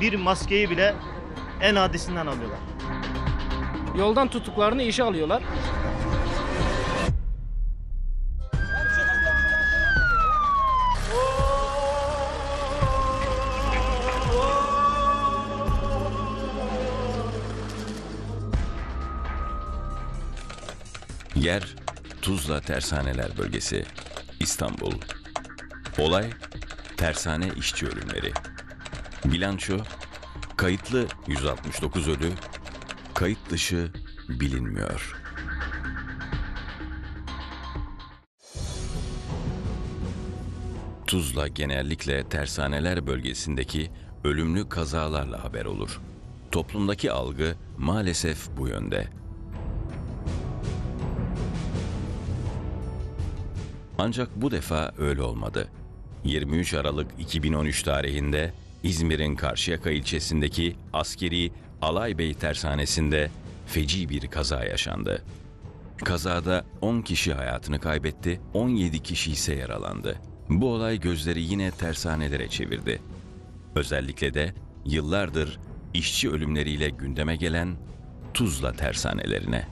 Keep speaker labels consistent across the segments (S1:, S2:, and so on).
S1: bir maskeyi bile en adisinden alıyorlar.
S2: Yoldan tuttuklarını işe alıyorlar.
S3: Yer Tuzla Tersaneler Bölgesi, İstanbul. Olay tersane işçi ölümleri. Bilanço kayıtlı 169 ölü, kayıt dışı bilinmiyor. Tuzla genellikle tersaneler bölgesindeki ölümlü kazalarla haber olur. Toplumdaki algı maalesef bu yönde. Ancak bu defa öyle olmadı. 23 Aralık 2013 tarihinde İzmir'in Karşıyaka ilçesindeki askeri Alaybey Tersanesi'nde feci bir kaza yaşandı. Kazada 10 kişi hayatını kaybetti, 17 kişi ise yaralandı. Bu olay gözleri yine tersanelere çevirdi. Özellikle de yıllardır işçi ölümleriyle gündeme gelen Tuzla tersanelerine.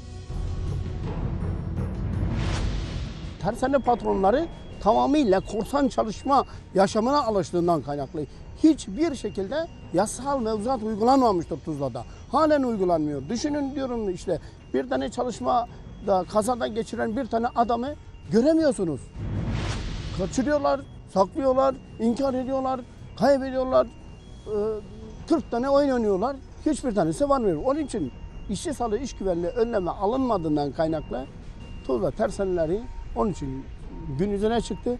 S4: Tersane patronları tamamıyla korsan çalışma yaşamına alıştığından kaynaklı. Hiçbir şekilde yasal mevzuat uygulanmamıştır Tuzla'da. Halen uygulanmıyor. Düşünün diyorum işte bir tane çalışmada kazada geçiren bir tane adamı göremiyorsunuz. Kaçırıyorlar, saklıyorlar, inkar ediyorlar, kaybediyorlar. 40 tane oyun oynuyorlar. Hiçbir tanesi varmıyor. Onun için işçi sağlığı iş güvenliği önleme alınmadığından kaynaklı Tuzla tersaneleri onun için gün yüzüne çıktı.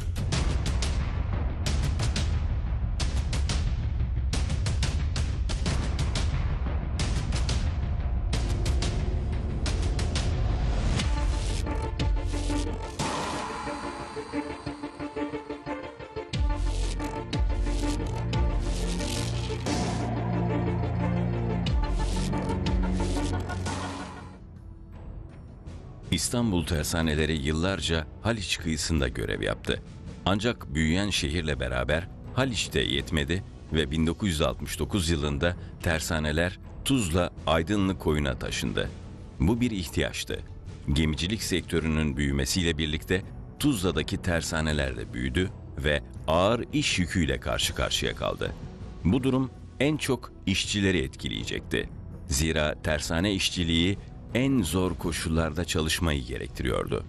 S3: İstanbul tersaneleri yıllarca Haliç kıyısında görev yaptı. Ancak büyüyen şehirle beraber Haliç'te yetmedi ve 1969 yılında tersaneler Tuzla Aydınlı Koyun'a taşındı. Bu bir ihtiyaçtı. Gemicilik sektörünün büyümesiyle birlikte Tuzla'daki tersaneler de büyüdü ve ağır iş yüküyle karşı karşıya kaldı. Bu durum en çok işçileri etkileyecekti. Zira tersane işçiliği en zor koşullarda çalışmayı gerektiriyordu.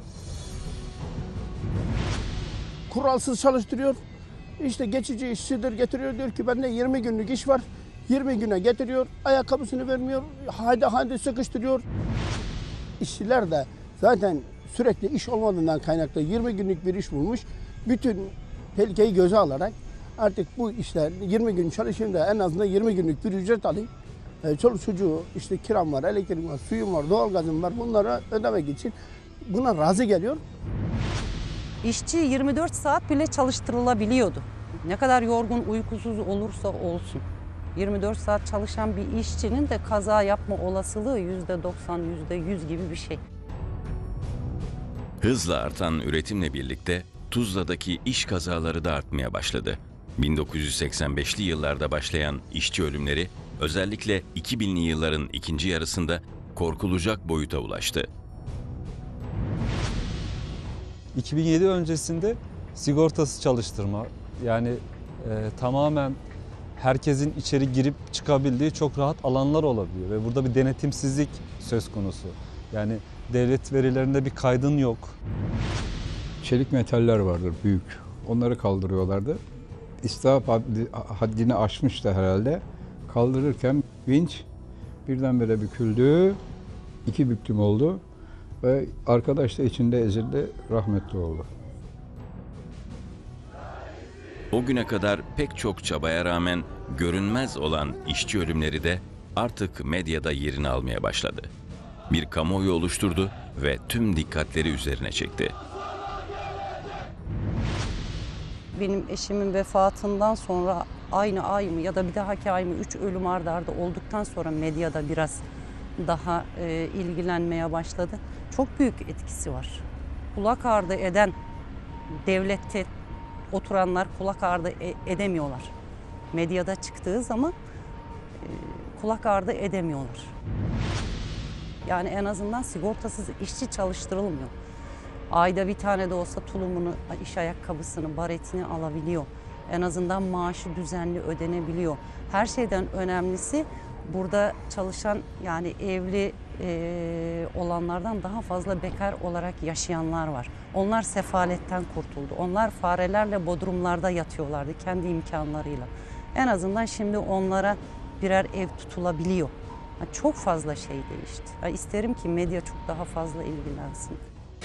S4: Kuralsız çalıştırıyor. İşte geçici işçidir getiriyor diyor ki bende 20 günlük iş var. 20 güne getiriyor. Ayakkabısını vermiyor. Haydi sıkıştırıyor. İşçiler de zaten sürekli iş olmadığından kaynaklı 20 günlük bir iş bulmuş. Bütün tehlikeyi göze alarak artık bu işler 20 gün çalışayım da en azından 20 günlük bir ücret alayım. Çoluk çocuğu işte kiram var, elektrik var, suyum var, doğalgazım var. Bunlara ödemek için buna razı geliyor.
S5: İşçi 24 saat bile çalıştırılabiliyordu. Ne kadar yorgun, uykusuz olursa olsun. 24 saat çalışan bir işçinin de kaza yapma olasılığı %90, %100 gibi bir şey.
S3: Hızla artan üretimle birlikte Tuzla'daki iş kazaları da artmaya başladı. 1985'li yıllarda başlayan işçi ölümleri özellikle 2000'li yılların ikinci yarısında korkulacak boyuta ulaştı.
S6: 2007 öncesinde sigortasız çalıştırma, yani tamamen herkesin içeri girip çıkabildiği çok rahat alanlar olabiliyor ve burada bir denetimsizlik söz konusu. Yani devlet verilerinde bir kaydın yok.
S7: Çelik metaller vardır büyük. Onları kaldırıyorlardı. İstihap haddini aşmıştı herhalde. Kaldırırken vinç birdenbire büküldü. 2 büklüm oldu ve arkadaş da içinde ezildi, rahmetli oldu.
S3: O güne kadar pek çok çabaya rağmen görünmez olan işçi ölümleri de artık medyada yerini almaya başladı. Bir kamuoyu oluşturdu ve tüm dikkatleri üzerine çekti.
S5: Benim eşimin vefatından sonra aynı ay mı ya da bir dahaki ay mı 3 ölüm art arda olduktan sonra medyada biraz daha ilgilenmeye başladı. Çok büyük etkisi var. Kulak ardı eden devlette oturanlar kulak ardı edemiyorlar. Medyada çıktığı zaman kulak ardı edemiyorlar. Yani en azından sigortasız işçi çalıştırılmıyor. Ayda bir tane de olsa tulumunu, iş ayakkabısını, baretini alabiliyor. En azından maaşı düzenli ödenebiliyor. Her şeyden önemlisi burada çalışan, yani evli olanlardan daha fazla bekar olarak yaşayanlar var. Onlar sefaletten kurtuldu. Onlar farelerle bodrumlarda yatıyorlardı kendi imkanlarıyla. En azından şimdi onlara birer ev tutulabiliyor. Çok fazla şey değişti. İsterim ki medya çok daha fazla ilgilensin.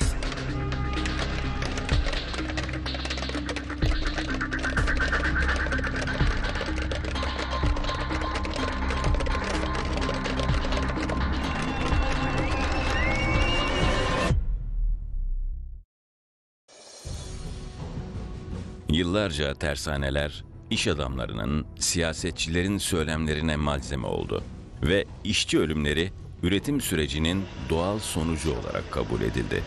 S3: Yıllarca tersaneler, iş adamlarının, siyasetçilerin söylemlerine malzeme oldu ve işçi ölümleri üretim sürecinin doğal sonucu olarak kabul edildi.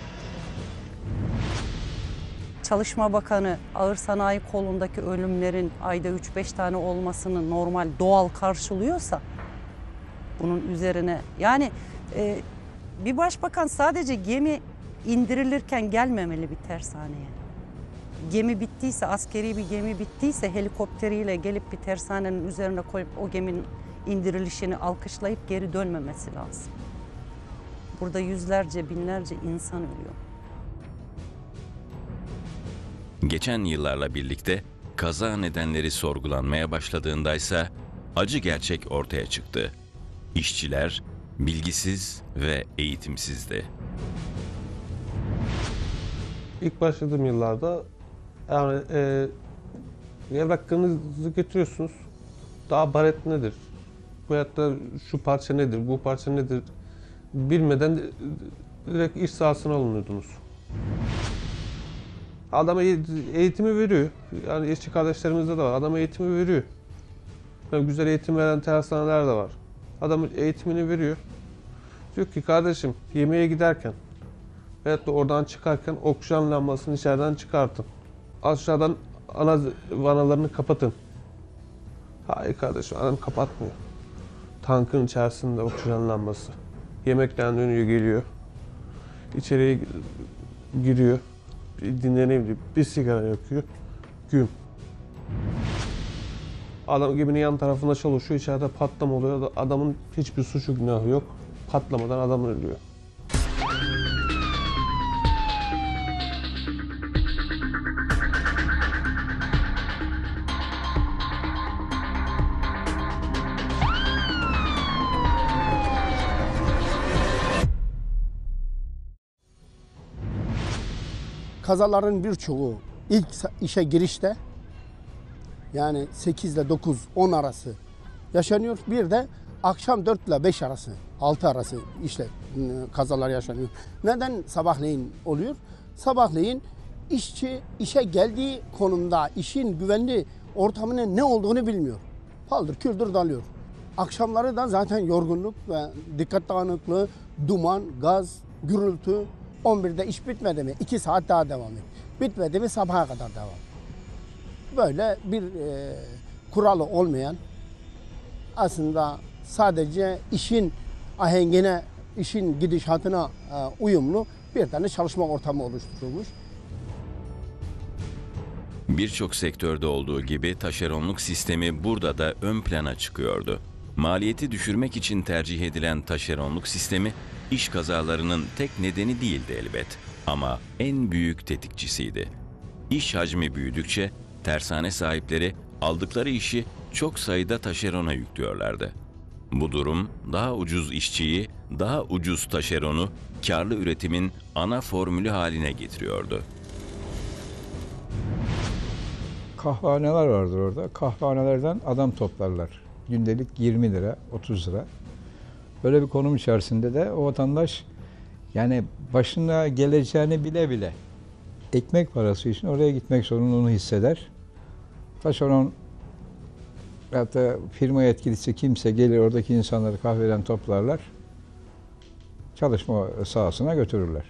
S5: Çalışma Bakanı ağır sanayi kolundaki ölümlerin ayda 3-5 tane olmasını normal, doğal karşılıyorsa bunun üzerine yani bir başbakan sadece gemi indirilirken gelmemeli bir tersaneye. Gemi bittiyse, askeri bir gemi bittiyse helikopteriyle gelip bir tersanenin üzerine koyup o geminin indirilişini alkışlayıp geri dönmemesi lazım. Burada yüzlerce, binlerce insan ölüyor.
S3: Geçen yıllarla birlikte kaza nedenleri sorgulanmaya başladığındaysa acı gerçek ortaya çıktı. İşçiler bilgisiz ve eğitimsizdi.
S8: İlk başladığım yıllarda yani evraklarınızı götürüyorsunuz. Daha baret nedir? Veyahut da şu parça nedir, bu parça nedir? Bilmeden direkt iş sahasına alınıyordunuz. Adama eğitimi veriyor. Yani işçi kardeşlerimizde de var. Adama eğitimi veriyor. Yani güzel eğitim veren tersaneler de var. Adamın eğitimini veriyor. Diyor ki kardeşim yemeğe giderken veyahut da oradan çıkarken oksijen lambasını içeriden çıkartın. Aşağıdan ana vanalarını kapatın. Hayır kardeşim adam kapatmıyor. Tankın içerisinde oksijen lambası. Yemekten dönüyor geliyor. İçeriye giriyor. Dinlenebiliyor. Bir sigara yakıyor. Güm. Adam geminin yan tarafında çalışıyor. İçeride patlama oluyor. Adamın hiçbir suçu günahı yok. Patlamadan adam ölüyor.
S4: Kazaların birçoğu ilk işe girişte yani 8 ile 9, 10 arası yaşanıyor. Bir de akşam 4 ile 5 arası, 6 arası işte kazalar yaşanıyor. Neden sabahleyin oluyor? Sabahleyin işçi işe geldiği konumda işin güvenli ortamının ne olduğunu bilmiyor. Paldır küldür dalıyor. Akşamları da zaten yorgunluk ve dikkat dağınıklığı, duman, gaz, gürültü. 11'de iş bitmedi mi 2 saat daha devam et. Bitmedi mi sabaha kadar devam. Böyle bir kuralı olmayan, aslında sadece işin ahengine, işin gidişatına uyumlu bir tane çalışma ortamı oluşturulmuş.
S3: Birçok sektörde olduğu gibi taşeronluk sistemi burada da ön plana çıkıyordu. Maliyeti düşürmek için tercih edilen taşeronluk sistemi iş kazalarının tek nedeni değildi elbet ama en büyük tetikçisiydi. İş hacmi büyüdükçe tersane sahipleri aldıkları işi çok sayıda taşerona yüklüyorlardı. Bu durum daha ucuz işçiyi, daha ucuz taşeronu karlı üretimin ana formülü haline getiriyordu.
S7: Kahvehaneler vardır orada. Kahvehanelerden adam toplarlar. Gündelik 20 lira, 30 lira. Böyle bir konum içerisinde de o vatandaş yani başına geleceğini bile bile ekmek parası için oraya gitmek zorunluluğunu hisseder. Taşeron hatta firma yetkilisi kimse gelir oradaki insanları kahveden toplarlar. Çalışma sahasına götürürler.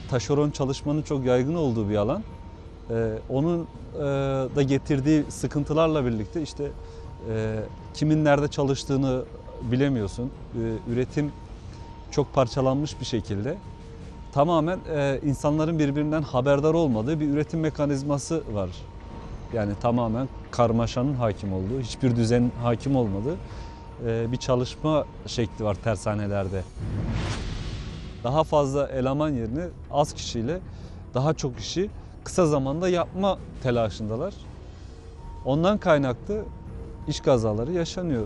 S6: taşeron çalışmanın çok yaygın olduğu bir alan. Onun da getirdiği sıkıntılarla birlikte işte kimin nerede çalıştığını bilemiyorsun. Üretim çok parçalanmış bir şekilde. Tamamen insanların birbirinden haberdar olmadığı bir üretim mekanizması var. Yani tamamen karmaşanın hakim olduğu, hiçbir düzenin hakim olmadığı bir çalışma şekli var tersanelerde. Daha fazla eleman yerine az kişiyle daha çok işi kısa zamanda yapma telaşındalar. Ondan kaynaklı iş kazaları yaşanıyor.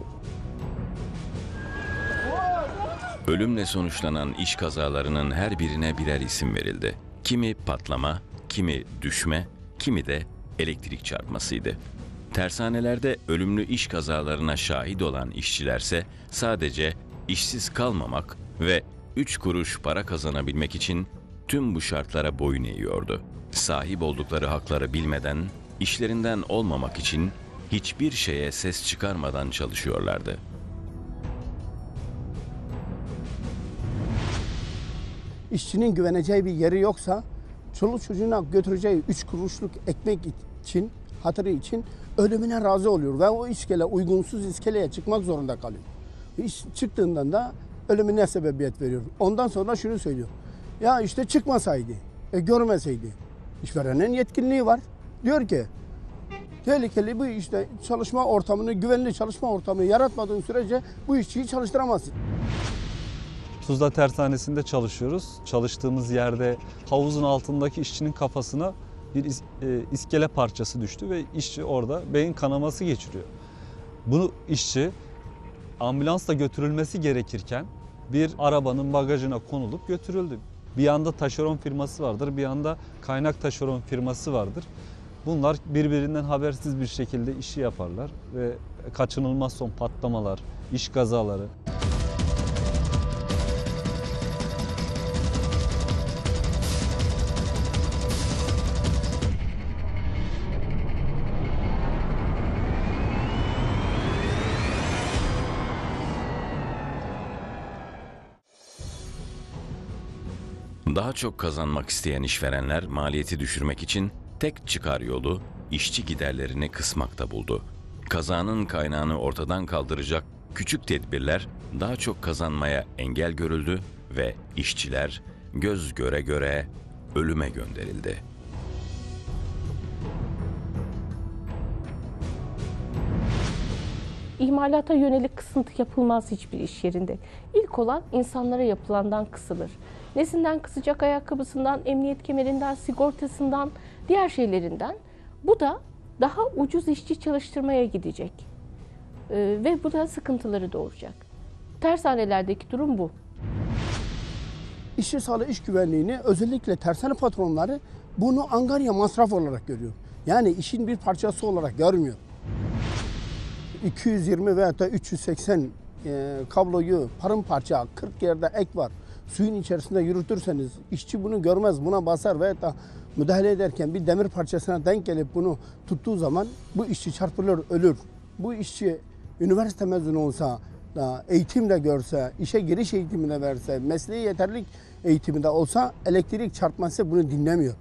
S3: Ölümle sonuçlanan iş kazalarının her birine birer isim verildi. Kimi patlama, kimi düşme, kimi de elektrik çarpmasıydı. Tersanelerde ölümlü iş kazalarına şahit olan işçilerse sadece işsiz kalmamak ve 3 kuruş para kazanabilmek için tüm bu şartlara boyun eğiyordu. Sahip oldukları hakları bilmeden, işlerinden olmamak için hiçbir şeye ses çıkarmadan çalışıyorlardı.
S4: İşçinin güveneceği bir yeri yoksa çoluk çocuğuna götüreceği 3 kuruşluk ekmek için, hatırı için ölümüne razı oluyor ve o iskele, uygunsuz iskeleye çıkmak zorunda kalıyor. İş çıktığından da ölümüne sebebiyet veriyor. Ondan sonra şunu söylüyor. Ya işte çıkmasaydı, görmeseydi. İşverenin yetkinliği var. Diyor ki tehlikeli bu işte çalışma ortamını, güvenli çalışma ortamını yaratmadığın sürece bu işçiyi çalıştıramazsın.
S6: Tuzla Tersanesi'nde çalışıyoruz. Çalıştığımız yerde havuzun altındaki işçinin kafasına bir iskele parçası düştü ve işçi orada beyin kanaması geçiriyor. Bu işçi ambulansla götürülmesi gerekirken bir arabanın bagajına konulup götürüldü. Bir yanda taşeron firması vardır, bir yanda kaynak taşeron firması vardır. Bunlar birbirinden habersiz bir şekilde işi yaparlar ve kaçınılmaz son patlamalar, iş kazaları.
S3: Daha çok kazanmak isteyen işverenler maliyeti düşürmek için tek çıkar yolu işçi giderlerini kısmakta buldu. Kazanın kaynağını ortadan kaldıracak küçük tedbirler daha çok kazanmaya engel görüldü ve işçiler göz göre göre ölüme gönderildi.
S9: İmalata yönelik kısıntı yapılmaz hiçbir iş yerinde. İlk olan insanlara yapılandan kısılır. Nesinden kısacak, ayakkabısından, emniyet kemerinden, sigortasından, diğer şeylerinden. Bu da daha ucuz işçi çalıştırmaya gidecek. Ve bu da sıkıntıları doğuracak. Tersanelerdeki durum bu.
S4: İşçi sağlığı, iş güvenliğini özellikle tersane patronları bunu angarya masraf olarak görüyor. Yani işin bir parçası olarak görmüyor. 220 veya da 380 kabloyu paramparça 40 yerde ek var. Suyun içerisinde yürütürseniz işçi bunu görmez, buna basar veya da müdahale ederken bir demir parçasına denk gelip bunu tuttuğu zaman bu işçi çarpılır, ölür. Bu işçi üniversite mezunu olsa, eğitim de görse, işe giriş eğitimi de verse, mesleği yeterlilik eğitimi de olsa elektrik çarpması bunu dinlemiyor.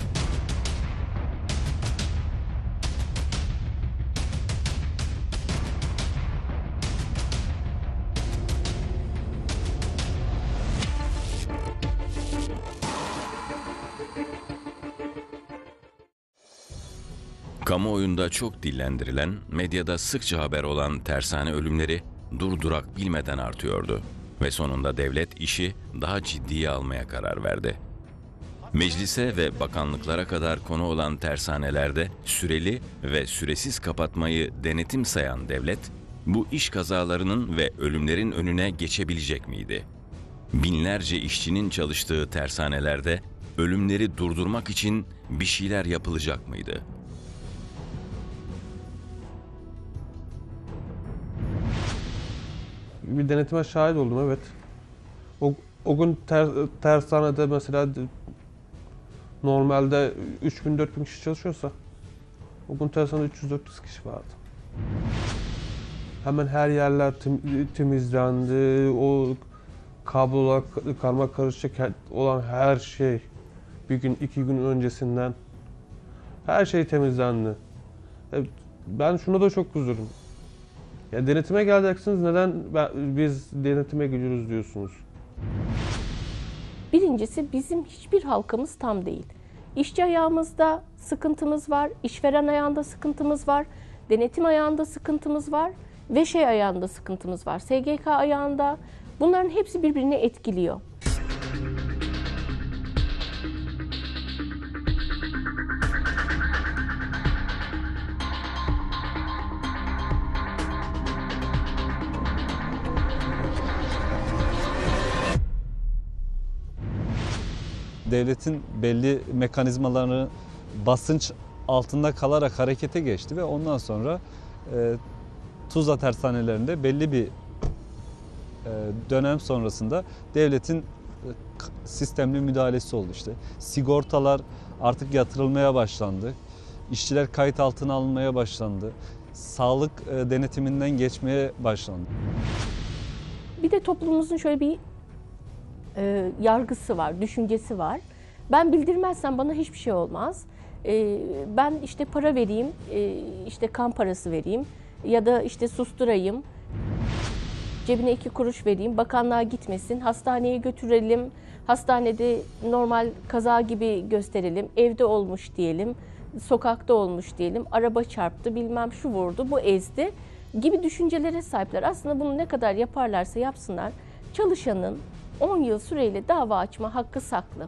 S3: Kamuoyunda çok dillendirilen, medyada sıkça haber olan tersane ölümleri durdurak bilmeden artıyordu ve sonunda devlet işi daha ciddiye almaya karar verdi. Meclise ve bakanlıklara kadar konu olan tersanelerde süreli ve süresiz kapatmayı denetim sayan devlet, bu iş kazalarının ve ölümlerin önüne geçebilecek miydi? Binlerce işçinin çalıştığı tersanelerde ölümleri durdurmak için bir şeyler yapılacak mıydı?
S8: Bir denetime şahit oldum, evet. O gün tersanede mesela normalde 3000-4000 kişi çalışıyorsa o gün tersanede 300-400 kişi vardı. Hemen her yerler temizlendi, o kablolar, karma karışık olan her şey bir gün, 2 gün öncesinden. Her şey temizlendi. Ben şuna da çok üzüldüm. Ya denetime geleceksiniz, neden biz denetime gidiyoruz diyorsunuz?
S9: Birincisi bizim hiçbir halkamız tam değil. İşçi ayağımızda sıkıntımız var, işveren ayağında sıkıntımız var, denetim ayağında sıkıntımız var ve şey ayağında sıkıntımız var, SGK ayağında. Bunların hepsi birbirini etkiliyor.
S6: Devletin belli mekanizmalarını basınç altında kalarak harekete geçti ve ondan sonra Tuzla tersanelerinde belli bir dönem sonrasında devletin sistemli müdahalesi oldu işte. Sigortalar artık yatırılmaya başlandı. İşçiler kayıt altına alınmaya başlandı. Sağlık denetiminden geçmeye başlandı.
S9: Bir de toplumumuzun şöyle bir yargısı var, düşüncesi var. Ben bildirmezsem bana hiçbir şey olmaz. Ben işte para vereyim, işte kan parası vereyim ya da işte susturayım. Cebine 2 kuruş vereyim, bakanlığa gitmesin, hastaneye götürelim, hastanede normal kaza gibi gösterelim, evde olmuş diyelim, sokakta olmuş diyelim, araba çarptı, bilmem şu vurdu, bu ezdi gibi düşüncelere sahipler. Aslında bunu ne kadar yaparlarsa yapsınlar, çalışanın 10 yıl süreyle dava açma hakkı saklı.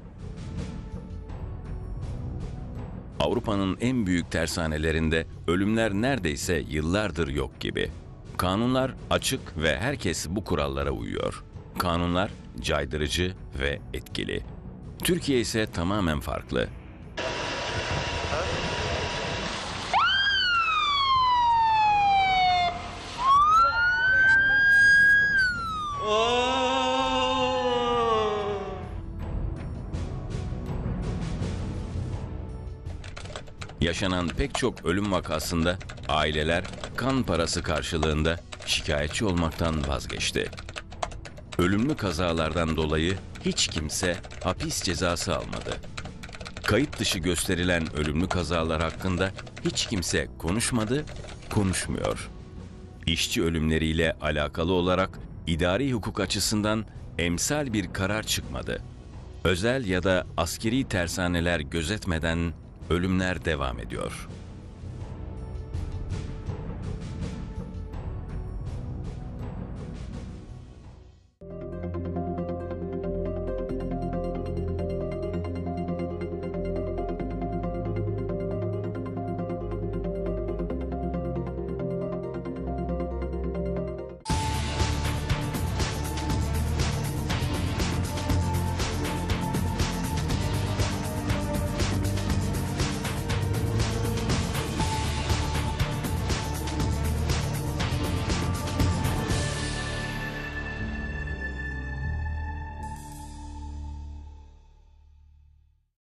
S3: Avrupa'nın en büyük tersanelerinde ölümler neredeyse yıllardır yok gibi. Kanunlar açık ve herkes bu kurallara uyuyor. Kanunlar caydırıcı ve etkili. Türkiye ise tamamen farklı. Yaşanan pek çok ölüm vakasında aileler kan parası karşılığında şikayetçi olmaktan vazgeçti. Ölümlü kazalardan dolayı hiç kimse hapis cezası almadı. Kayıt dışı gösterilen ölümlü kazalar hakkında hiç kimse konuşmadı, konuşmuyor. İşçi ölümleriyle alakalı olarak idari hukuk açısından emsal bir karar çıkmadı. Özel ya da askeri tersaneler gözetmeden ölümler devam ediyor.